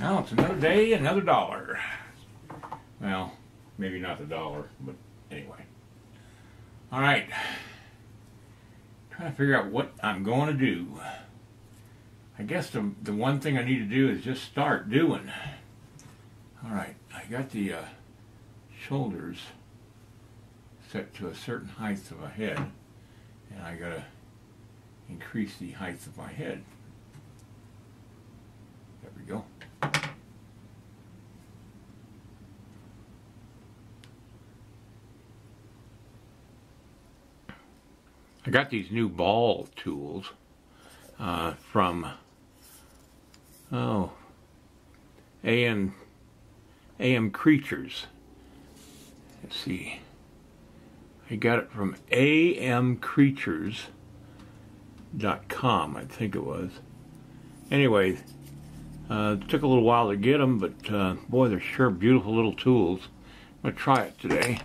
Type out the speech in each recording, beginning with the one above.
Well, it's another day, another dollar. Well, maybe not the dollar, but anyway. Alright. Trying to figure out what I'm going to do. I guess the one thing I need to do is just start doing. Alright, I got the shoulders set to a certain height of a head, and I got to increase the height of my head. There we go. I got these new ball tools from AM Creatures. Let's see. I got it from amcreatures.com, I think it was. Anyway, it took a little while to get them, but boy, they're sure beautiful little tools. I'm going to try it today.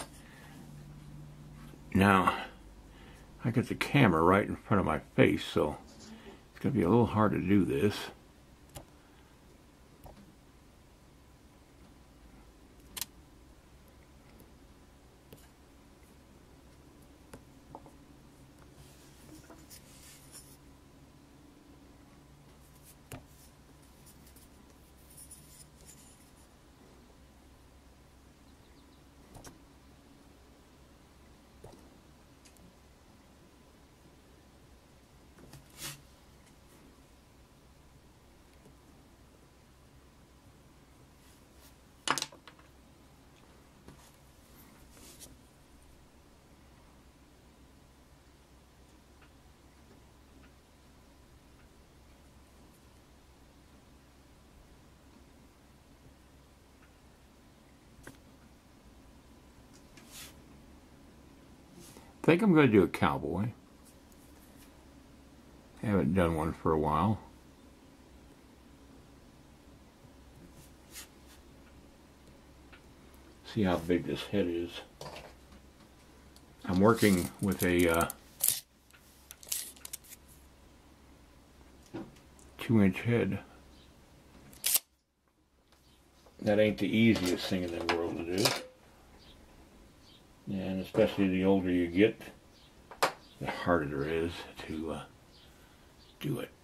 Now, I got the camera right in front of my face, so it's going to be a little hard to do this. I think I'm going to do a cowboy. I haven't done one for a while. See how big this head is. I'm working with a 2-inch head. That ain't the easiest thing in the world to do. And especially the older you get, the harder it is to do it.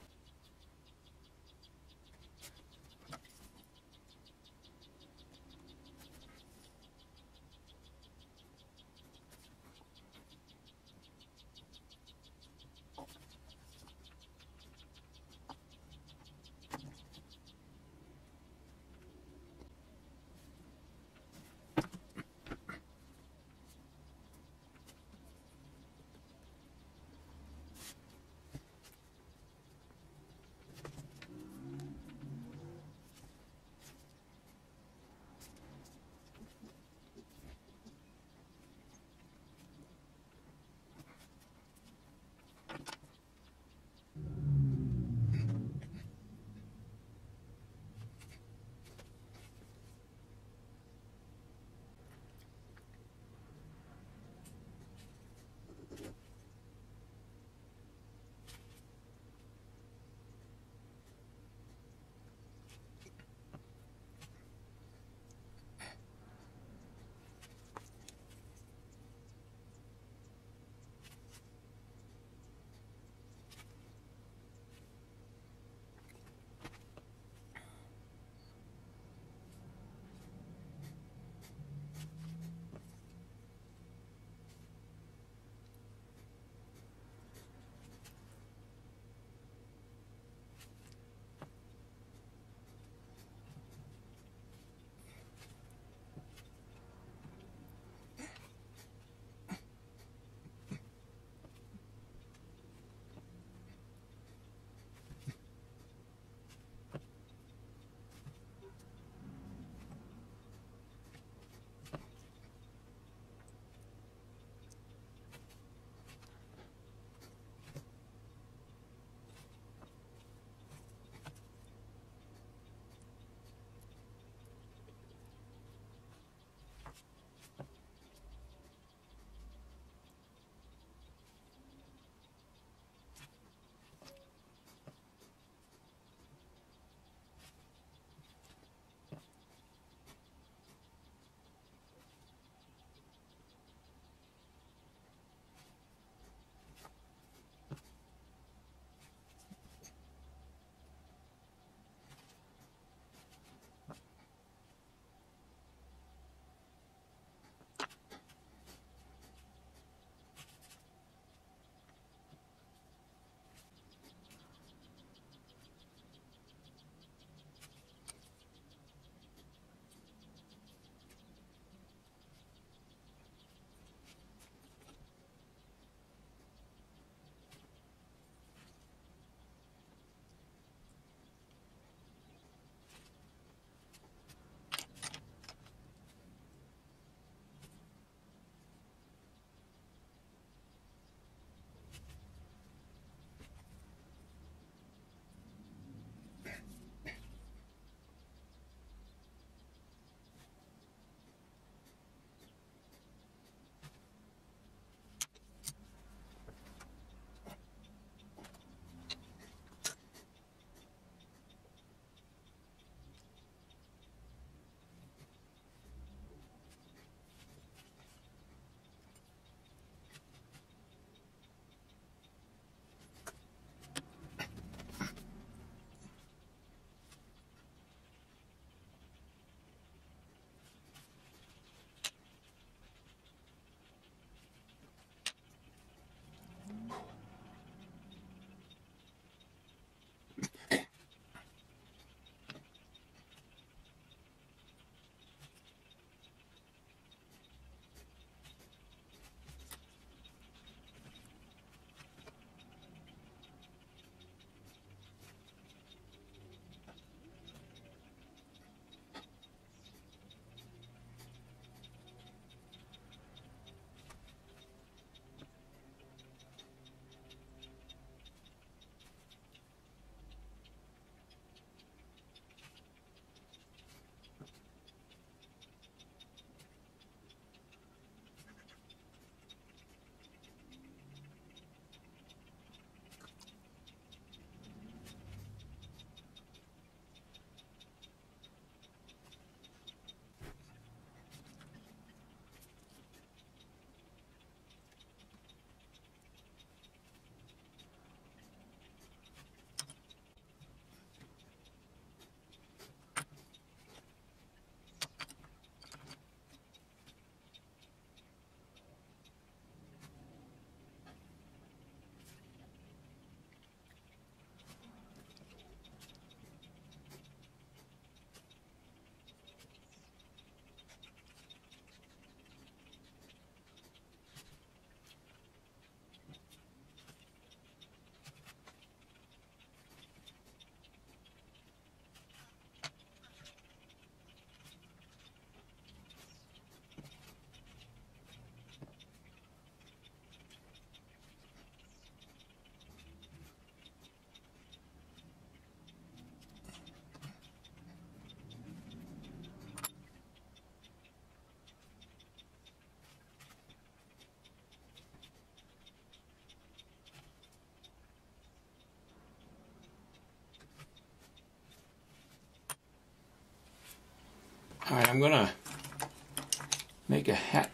Alright, I'm gonna make a hat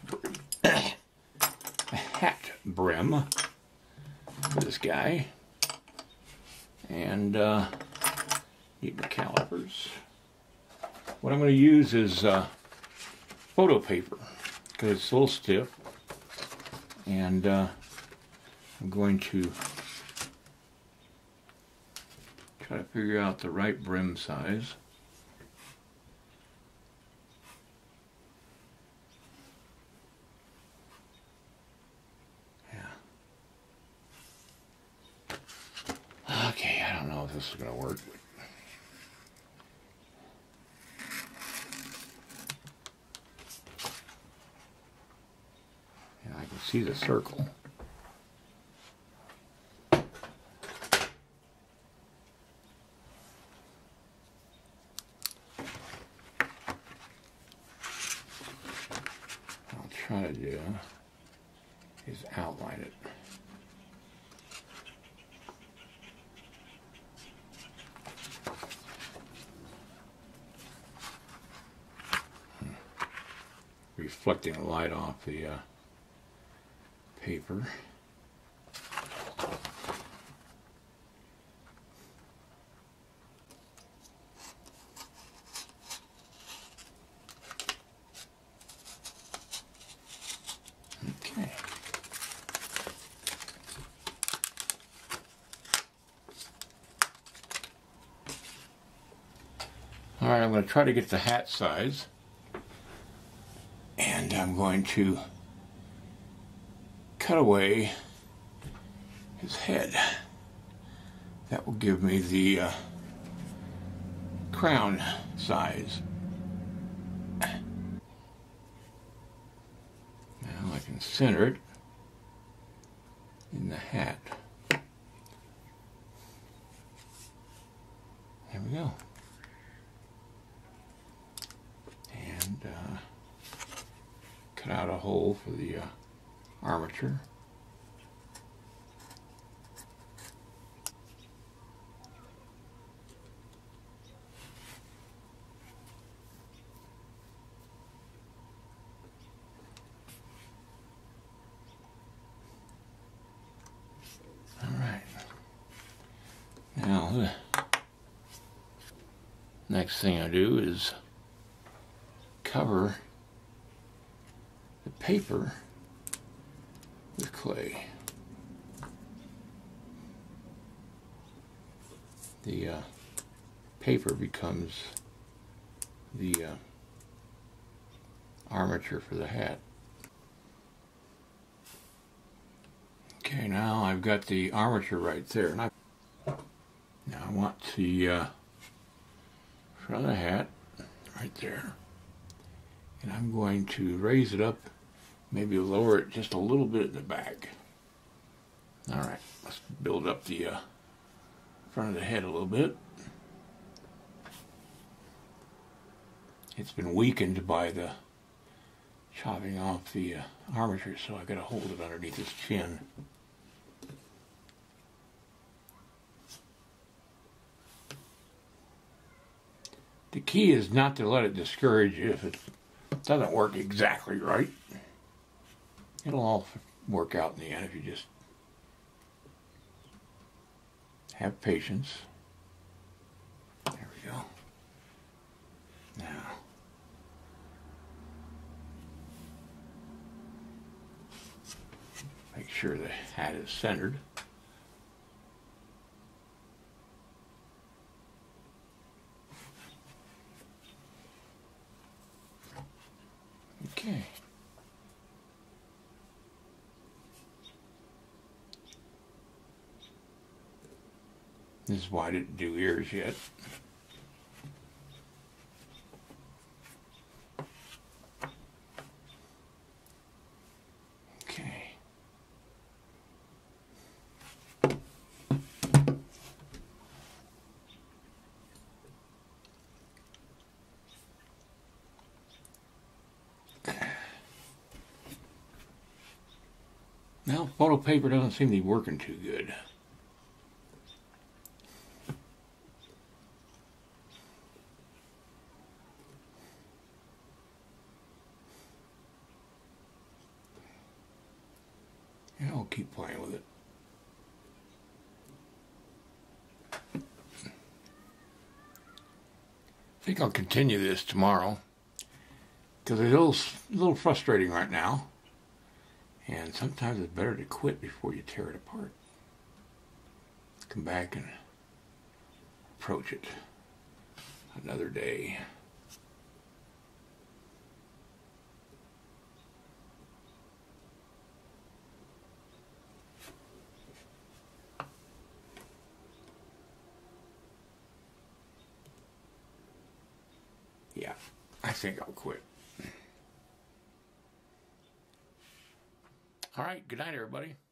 brim for this guy. And need my calipers. What I'm going to use is photo paper because it's a little stiff, and I'm going to try to figure out the right brim size. Okay, I don't know if this is going to work. Yeah, I can see the circle. I'll try to do is outline it. Reflecting the light off the paper. Okay. All right, I'm going to try to get the hat size. And I'm going to cut away his head. That will give me the crown size. Now I can center it in the hat. There we go. And cut out a hole for the armature. All right. Now the next thing I do is cover the paper with clay. The paper becomes the armature for the hat. Okay, now I've got the armature right there. And now I want the front of the hat right there. And I'm going to raise it up, maybe lower it just a little bit at the back. All right, let's build up the front of the head a little bit. It's been weakened by the chopping off the armature, so I got to hold it underneath his chin. The key is not to let it discourage you if it doesn't work exactly right. It'll all work out in the end if you just have patience. There we go. Now, make sure the hat is centered. Okay. This is why I didn't do ears yet. Okay. Now, photo paper doesn't seem to be working too good. And I'll keep playing with it. I think I'll continue this tomorrow because it's a little frustrating right now. And sometimes it's better to quit before you tear it apart. Come back and approach it another day. Yeah, I think I'll quit. All right, good night, everybody.